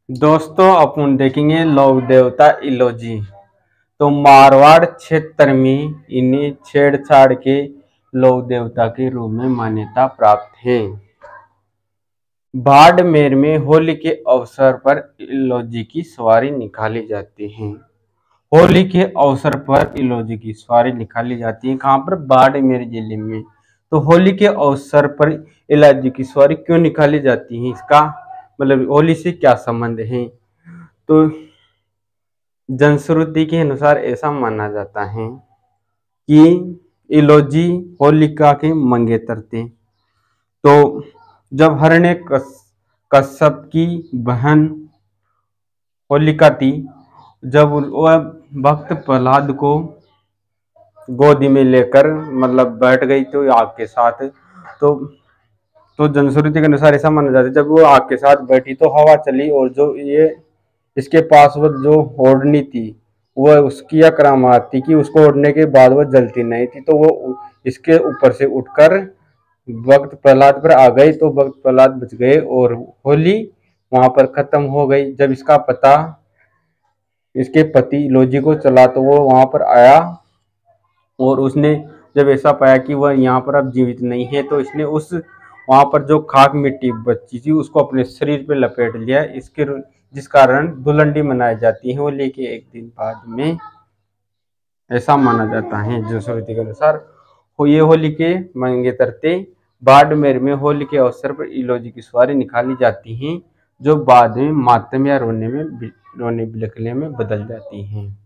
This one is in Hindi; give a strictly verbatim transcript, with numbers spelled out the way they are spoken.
दोस्तों अपन देखेंगे लोक देवता इलोजी। तो मारवाड़ क्षेत्र में इन्हें छेड़छाड़ के लोक देवता के रूप में मान्यता प्राप्त है। बाड़मेर में होली के अवसर पर इलोजी की सवारी निकाली जाती है। होली के अवसर पर इलोजी की सवारी निकाली जाती है कहाँ पर? बाड़मेर जिले में। तो होली के अवसर पर इलोजी की सवारी क्यों निकाली जाती है, इसका मतलब होली से क्या संबंध है? तो जनश्रुति के अनुसार ऐसा माना जाता है कि इलोजी होलिका के मंगेतर थे। तो जब हरण्य कश्यप की बहन होलिका थी, जब वह भक्त प्रहलाद को गोदी में लेकर मतलब बैठ गई तो आग के साथ, तो तो जनश्रुति के अनुसार ऐसा माना जाता है जब वो आग के साथ बैठी तो हवा चली और जो ये इसके पास वो जो ओढ़नी थी वह उसकी यह करामात थी कि उसको ओढ़ने के बाद वह जलती नहीं थी, तो वो इसके ऊपर से उठकर भक्त प्रहलाद पर आ गई तो भक्त प्रहलाद बच गए और होली वहां पर खत्म हो गई। जब इसका पता इसके पति इलोजी को चला तो वो वहां पर आया और उसने जब ऐसा पाया कि वह यहाँ पर अब जीवित नहीं है तो इसने उस वहां पर जो खाक मिट्टी बची थी उसको अपने शरीर पे लपेट लिया, इसके जिस कारण धुलंडी मनाई जाती है होली के एक दिन बाद में, ऐसा माना जाता है जनश्रुति के अनुसार। हो ये होली के मंगेतर थे। बाड़मेर में होली के अवसर पर इलोजी की सवारी निकाली जाती है जो बाद में मातम या रोने में रोने बिलखने में बदल जाती हैं।